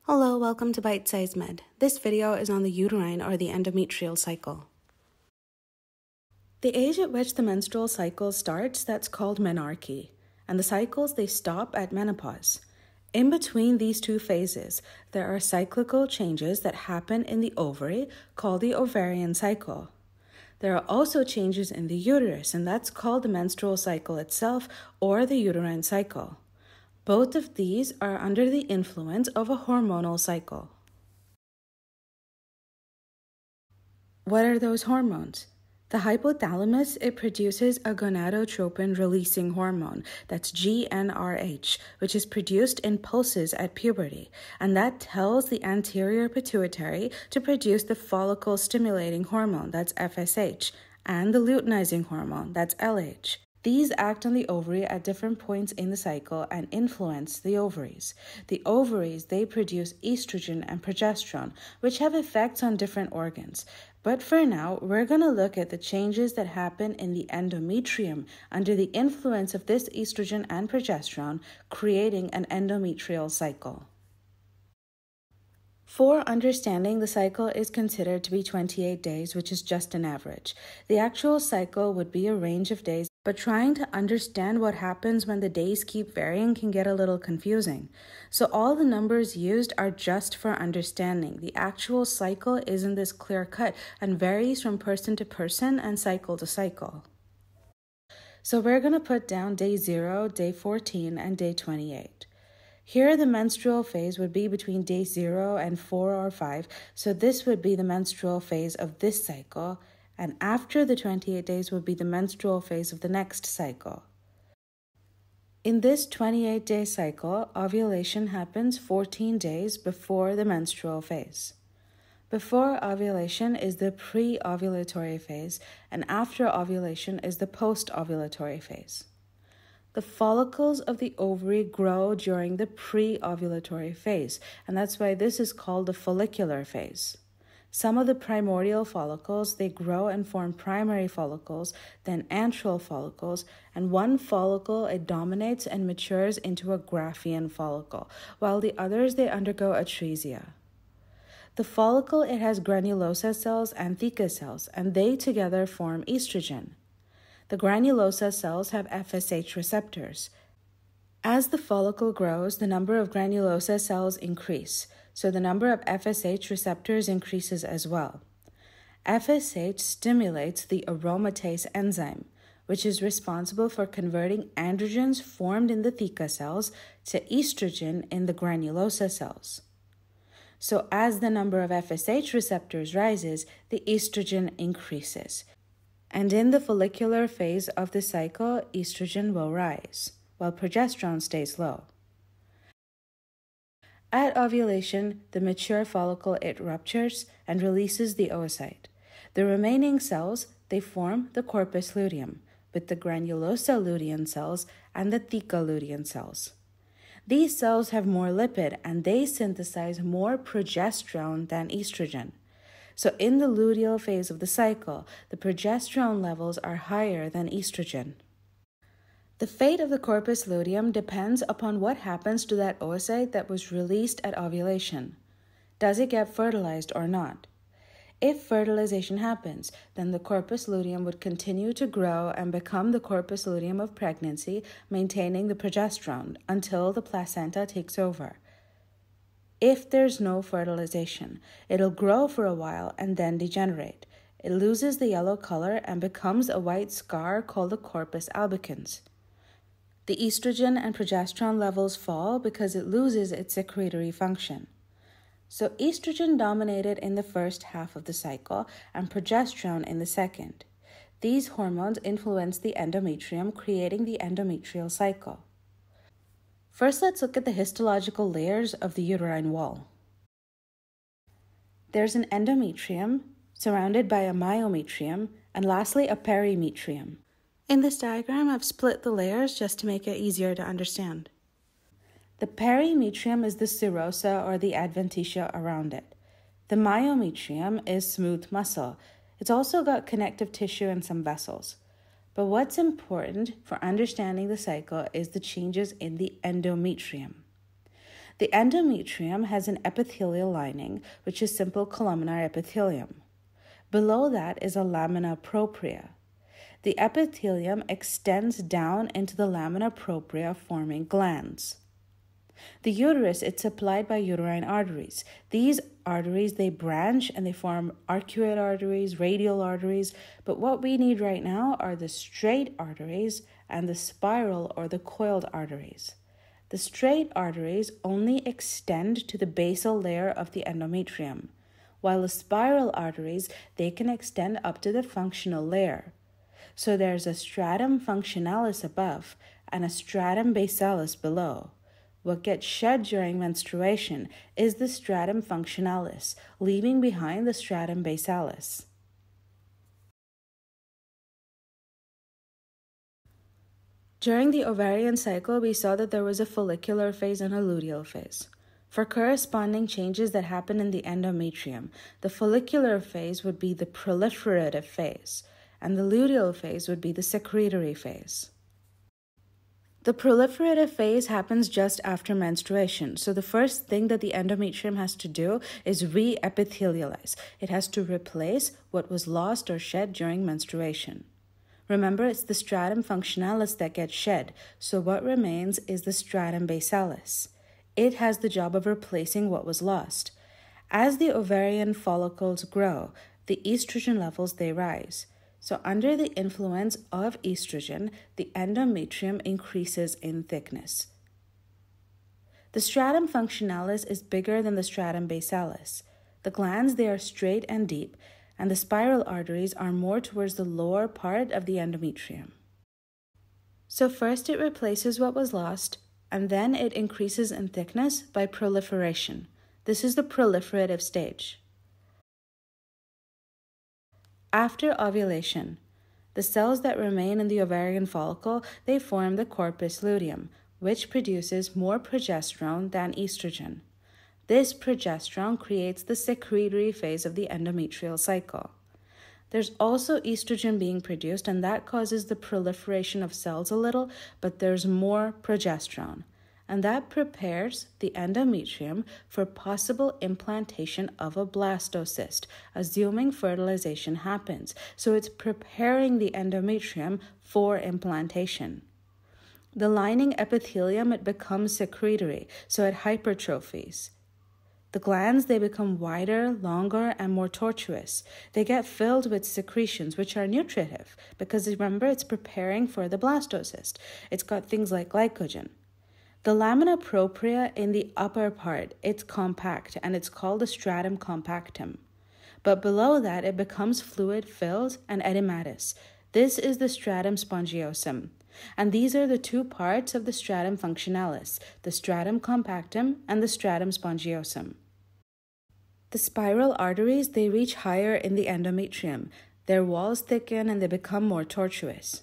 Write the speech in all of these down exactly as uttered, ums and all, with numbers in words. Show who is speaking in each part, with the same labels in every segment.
Speaker 1: Hello, welcome to Bite Size Med. This video is on the uterine or the endometrial cycle. The age at which the menstrual cycle starts, that's called menarche, and the cycles, they stop at menopause. In between these two phases, there are cyclical changes that happen in the ovary called the ovarian cycle. There are also changes in the uterus, and that's called the menstrual cycle itself or the uterine cycle. Both of these are under the influence of a hormonal cycle. What are those hormones? The hypothalamus, it produces a gonadotropin-releasing hormone, that's G N R H, which is produced in pulses at puberty, and that tells the anterior pituitary to produce the follicle-stimulating hormone, that's F S H, and the luteinizing hormone, that's L H. These act on the ovary at different points in the cycle and influence the ovaries. The ovaries, they produce estrogen and progesterone, which have effects on different organs. But for now, we're going to look at the changes that happen in the endometrium under the influence of this estrogen and progesterone, creating an endometrial cycle. For understanding, the cycle is considered to be twenty-eight days, which is just an average. The actual cycle would be a range of days, but trying to understand what happens when the days keep varying can get a little confusing. So all the numbers used are just for understanding. The actual cycle isn't this clear-cut and varies from person to person and cycle to cycle. So we're going to put down day zero, day fourteen, and day twenty-eight. Here, the menstrual phase would be between day zero and four or five, so this would be the menstrual phase of this cycle, and after the twenty-eight days would be the menstrual phase of the next cycle. In this twenty-eight day cycle, ovulation happens fourteen days before the menstrual phase. Before ovulation is the pre-ovulatory phase, and after ovulation is the post-ovulatory phase. The follicles of the ovary grow during the pre-ovulatory phase, and that's why this is called the follicular phase. Some of the primordial follicles, they grow and form primary follicles, then antral follicles, and one follicle, it dominates and matures into a Graafian follicle, while the others, they undergo atresia. The follicle, it has granulosa cells and theca cells, and they together form estrogen. The granulosa cells have F S H receptors. As the follicle grows, the number of granulosa cells increase, so the number of F S H receptors increases as well. F S H stimulates the aromatase enzyme, which is responsible for converting androgens formed in the theca cells to estrogen in the granulosa cells. So as the number of F S H receptors rises, the estrogen increases. And in the follicular phase of the cycle, estrogen will rise, while progesterone stays low. At ovulation, the mature follicle, it ruptures and releases the oocyte. The remaining cells, they form the corpus luteum, with the granulosa lutein cells and the theca lutein cells. These cells have more lipid, and they synthesize more progesterone than estrogen. So in the luteal phase of the cycle, the progesterone levels are higher than estrogen. The fate of the corpus luteum depends upon what happens to that oocyte that was released at ovulation. Does it get fertilized or not? If fertilization happens, then the corpus luteum would continue to grow and become the corpus luteum of pregnancy, maintaining the progesterone until the placenta takes over. If there's no fertilization, it'll grow for a while and then degenerate. It loses the yellow color and becomes a white scar called the corpus albicans. The estrogen and progesterone levels fall because it loses its secretory function. So estrogen dominated in the first half of the cycle and progesterone in the second. These hormones influence the endometrium, creating the endometrial cycle. First, let's look at the histological layers of the uterine wall. There's an endometrium, surrounded by a myometrium, and lastly, a perimetrium. In this diagram, I've split the layers just to make it easier to understand. The perimetrium is the serosa or the adventitia around it. The myometrium is smooth muscle. It's also got connective tissue and some vessels. But what's important for understanding the cycle is the changes in the endometrium. The endometrium has an epithelial lining, which is simple columnar epithelium. Below that is a lamina propria. The epithelium extends down into the lamina propria, forming glands. The uterus, it's supplied by uterine arteries. These arteries, they branch and they form arcuate arteries, radial arteries, but what we need right now are the straight arteries and the spiral or the coiled arteries. The straight arteries only extend to the basal layer of the endometrium, while the spiral arteries, they can extend up to the functional layer. So there's a stratum functionalis above and a stratum basalis below. What gets shed during menstruation is the stratum functionalis, leaving behind the stratum basalis. During the ovarian cycle, we saw that there was a follicular phase and a luteal phase. For corresponding changes that happen in the endometrium, the follicular phase would be the proliferative phase, and the luteal phase would be the secretory phase. The proliferative phase happens just after menstruation, so the first thing that the endometrium has to do is re-epithelialize. It has to replace what was lost or shed during menstruation. Remember, it's the stratum functionalis that gets shed, so what remains is the stratum basalis. It has the job of replacing what was lost. As the ovarian follicles grow, the estrogen levels, they rise. So under the influence of estrogen, the endometrium increases in thickness. The stratum functionalis is bigger than the stratum basalis. The glands, they are straight and deep, and the spiral arteries are more towards the lower part of the endometrium. So first it replaces what was lost, and then it increases in thickness by proliferation. This is the proliferative stage. After ovulation, the cells that remain in the ovarian follicle, they form the corpus luteum, which produces more progesterone than estrogen. This progesterone creates the secretory phase of the endometrial cycle. There's also estrogen being produced, and that causes the proliferation of cells a little, but there's more progesterone. And that prepares the endometrium for possible implantation of a blastocyst, assuming fertilization happens. So it's preparing the endometrium for implantation. The lining epithelium, it becomes secretory, so it hypertrophies. The glands, they become wider, longer, and more tortuous. They get filled with secretions, which are nutritive, because remember, it's preparing for the blastocyst. It's got things like glycogen. The lamina propria in the upper part, it's compact, and it's called the stratum compactum. But below that, it becomes fluid-filled and edematous. This is the stratum spongiosum. And these are the two parts of the stratum functionalis, the stratum compactum and the stratum spongiosum. The spiral arteries, they reach higher in the endometrium. Their walls thicken and they become more tortuous.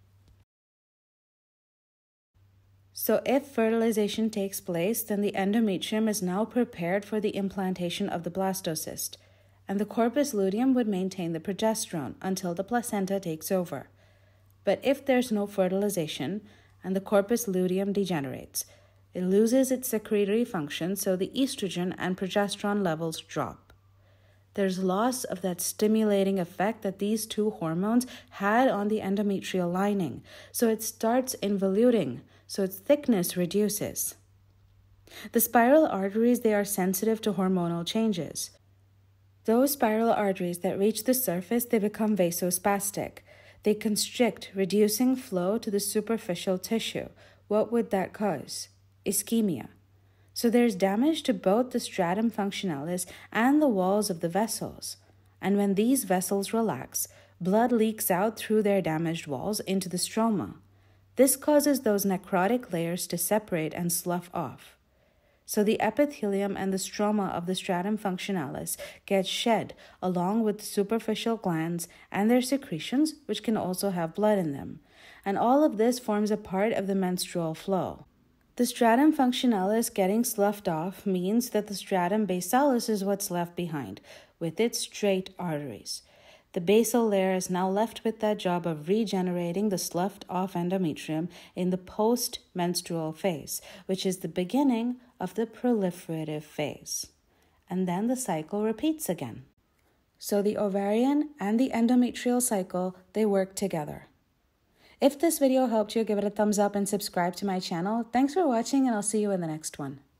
Speaker 1: So if fertilization takes place, then the endometrium is now prepared for the implantation of the blastocyst, and the corpus luteum would maintain the progesterone until the placenta takes over. But if there's no fertilization and the corpus luteum degenerates, it loses its secretory function, so the estrogen and progesterone levels drop. There's loss of that stimulating effect that these two hormones had on the endometrial lining, so it starts involuting, so its thickness reduces. The spiral arteries, they are sensitive to hormonal changes. Those spiral arteries that reach the surface, they become vasospastic. They constrict, reducing flow to the superficial tissue. What would that cause? Ischemia. So there's damage to both the stratum functionalis and the walls of the vessels. And when these vessels relax, blood leaks out through their damaged walls into the stroma. This causes those necrotic layers to separate and slough off. So the epithelium and the stroma of the stratum functionalis get shed along with the superficial glands and their secretions, which can also have blood in them. And all of this forms a part of the menstrual flow. The stratum functionalis getting sloughed off means that the stratum basalis is what's left behind, with its straight arteries. The basal layer is now left with that job of regenerating the sloughed-off endometrium in the post-menstrual phase, which is the beginning of the proliferative phase. And then the cycle repeats again. So the ovarian and the endometrial cycle, they work together. If this video helped you, give it a thumbs up and subscribe to my channel. Thanks for watching, and I'll see you in the next one.